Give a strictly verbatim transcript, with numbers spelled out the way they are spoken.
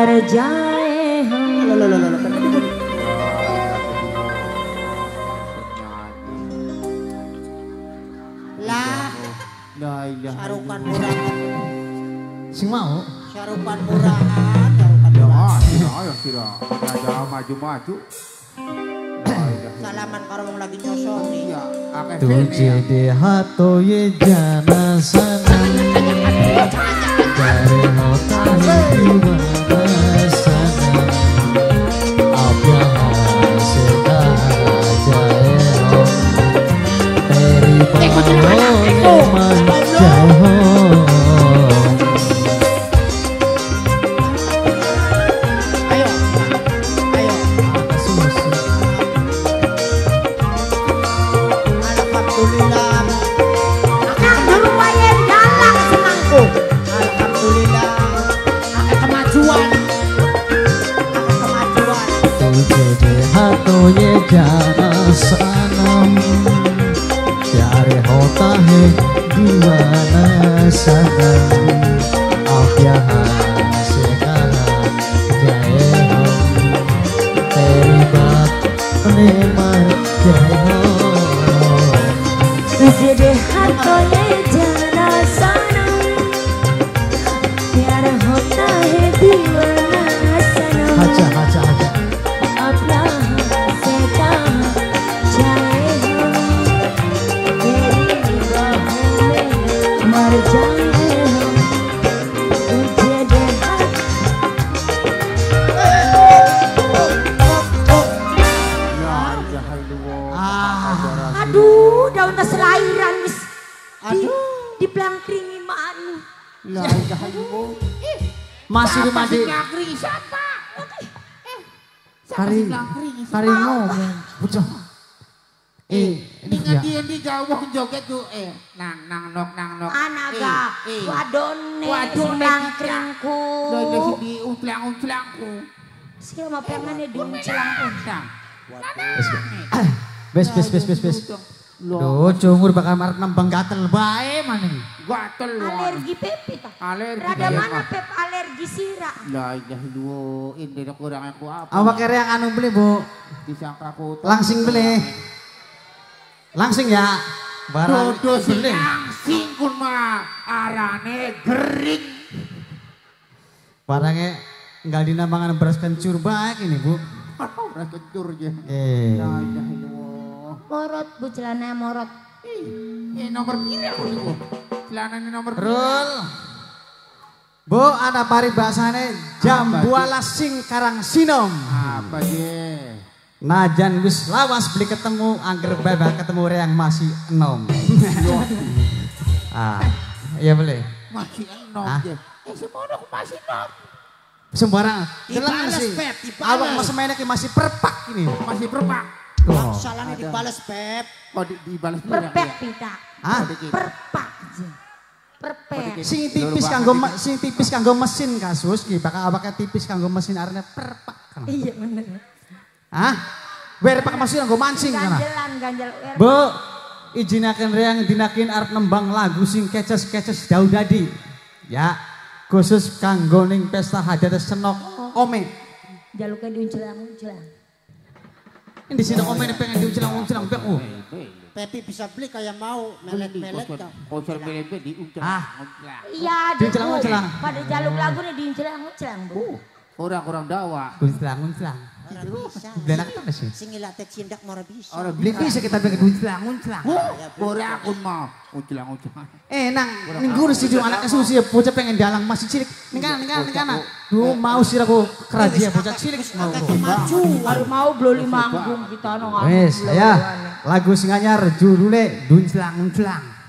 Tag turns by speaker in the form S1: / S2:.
S1: marjae
S2: lah Syarukan murah
S3: sing mau
S2: Syarukan murahan Syarukan murahan
S4: ayo sira aja maju-maju
S2: salaman karo wong lagi nyosor nih
S4: ya akeh
S3: tuje de hato ye jana sana dari nota hidup sana apa seka jae teri paho manjaho hato ye jana sanam pyare hota hai दीवाना सनम आप यहाँ से कहाँ जाए हो तेरी बात में मर जाए हो
S1: तुझे देखा तो ये जाना सनम प्यार होता है दीवाना सनम
S3: अच्छा अच्छा अच्छा
S1: आप यहाँ से कहाँ जाए हो तेरी बाहों में मर जाए हो तुझे देखा aduh daun tas lahiran wis di di blangkringi manu
S4: la ilaha illallah
S3: masih di mandi
S2: Blangkring siapa?
S3: kari kari ngomong bocah eh
S4: ini ngendi-endi gawang joget tuh eh nang nang nok nang nok
S1: anaga
S4: eh, eh.
S1: wadone
S4: Wadone
S1: blangkringku
S4: Loh di sini umplang-umplangku
S1: siapa pengennya diuncelangku
S3: bes bes bes bes bes Duh, jumur bakal marah nambang gatel bae mana nih?
S4: gatel
S1: alergi pepi tak
S4: alergi
S1: rada mana pep alergi sirah
S4: la ilaha illallah ini kurang aku apa
S3: Awak kere yang anu beli bu,
S4: disangka aku
S3: langsing beli, langsing ya, barang
S4: dodo sing
S3: beli.
S4: langsing kun mah arane gering
S3: Barangnya nggak dinambangan beras kencur baik ini bu.
S4: ora kencur je
S3: Eh,
S4: la ilaha illallah
S1: morot bu celana morot
S4: eh nomor pira aku niku celanane nomor pira
S3: Rul, bu ada paribasane jambuala sing karang sinom.
S4: apa je
S3: Najan wis lawas beli ketemu angger bae ketemu reang masih enom. Ah, iya boleh.
S4: masih enom
S3: Hah?
S4: je eh semono aku masih enom
S3: Sembarang, telan
S2: Dibales,
S3: sih.
S2: Pep, dibales.
S3: Awak masih mainnya kayak masih perpak ini.
S4: masih perpak
S3: Tuh.
S2: salahnya dibales Pep
S4: oh di, dibalas
S1: perpek tidak
S3: Ah,
S1: perpak aja perpek
S3: sing tipis kanggo me- sing tipis kanggo mesin kasus ki bakal awaknya tipis kanggo mesin arene perpak kan.
S1: iya bener
S3: Hah? Wer pak mesin kanggo mancing kana.
S1: ganjelan ganjel
S3: Bu, izinaken reang dinakin arep nembang lagu sing keces-keces jauh dadi. Ya, khusus kanggo ning pesta hajat senok ome.
S1: jaluknya diuncelang-uncelang
S3: Ini di sini ome pengen diucelang-ucelang pek. Oh.
S2: Pepi bisa beli kayak mau melet-melet kau
S4: Kosor bebe diuncang.
S3: Ah.
S1: iya
S3: Diuncelang-uncelang.
S1: pada jaluk lagu nih diuncelang-uncelang bu
S4: Kurang-kurang dawa.
S3: Ucelang-ucelang.
S2: Ora bisa
S3: Benak apa sih?
S2: sing ilatek sindak mora bisa
S4: Orang
S3: Beli bisa kita pakai ucelang-ucelang.
S4: Bora aku mau ucelang-ucelang.
S3: Eh nang, minggu sih dia anaknya susi ya bocah pengen dalang masih cilik. Ning kana ning kana ning kana. Duh mau sih aku kerajia bocah cilik mau.
S1: baru mau belum manggung kita no
S3: Wes, ya. Lagu sing anyar judule Duncelang-uncelang.